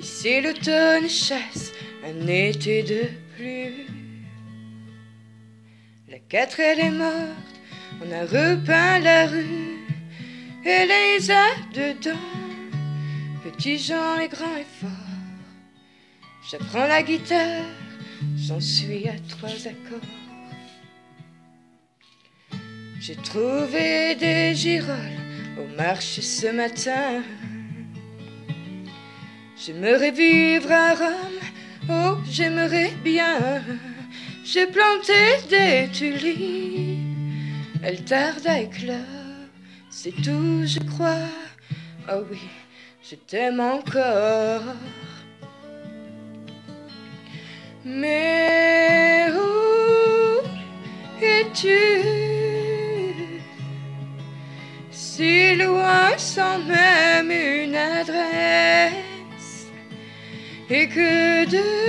Ici l'automne chasse un été de pluie. La 4 elle est morte, on a repeint la rue et les a dedans, petits gens et grands et forts. J'apprends la guitare, j'en suis à 3 accords. J'ai trouvé des girolles au marché ce matin. J'aimerais vivre à Rome, oh j'aimerais bien. J'ai planté des tulipes, elles tardent à éclore. C'est tout je crois, oh oui, je t'aime encore. Mais où es-tu? Si loin sans même une adresse. Et que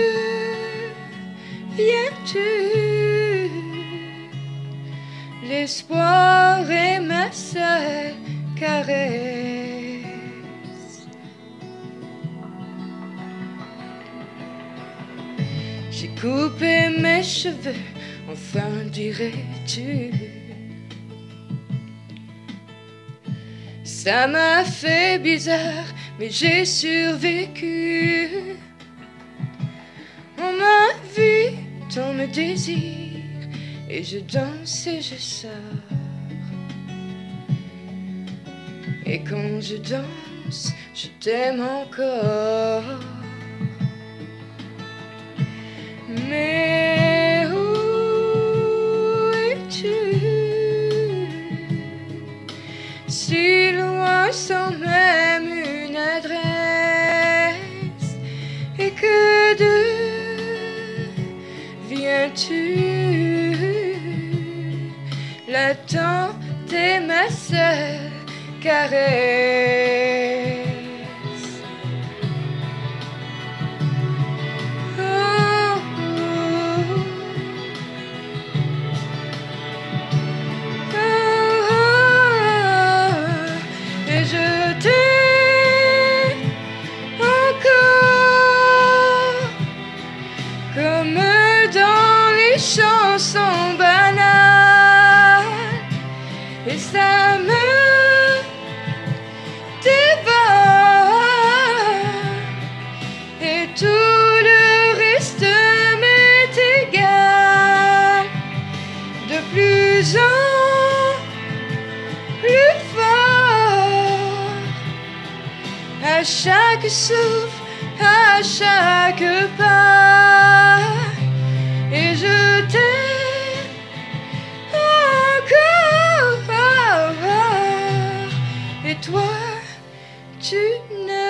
deviens-tu? L'espoir est ma seule caresse. J'ai coupé mes cheveux, enfin dirais-tu. Ça m'a fait bizarre, mais j'ai survécu. On m'a vu dans le désir, et je danse et je sors. Et quand je danse, je t'aime encore. Mais où es-tu? Si loin sans même une adresse. Et que deviens-tu? L'attente est ma seule caresse. Comme dans les chansons banales, et ça me dévore, et tout le reste m'est égal, de plus en plus fort, à chaque souffle, à chaque pas. Et je t'aime encore. Et toi, tu n'aimes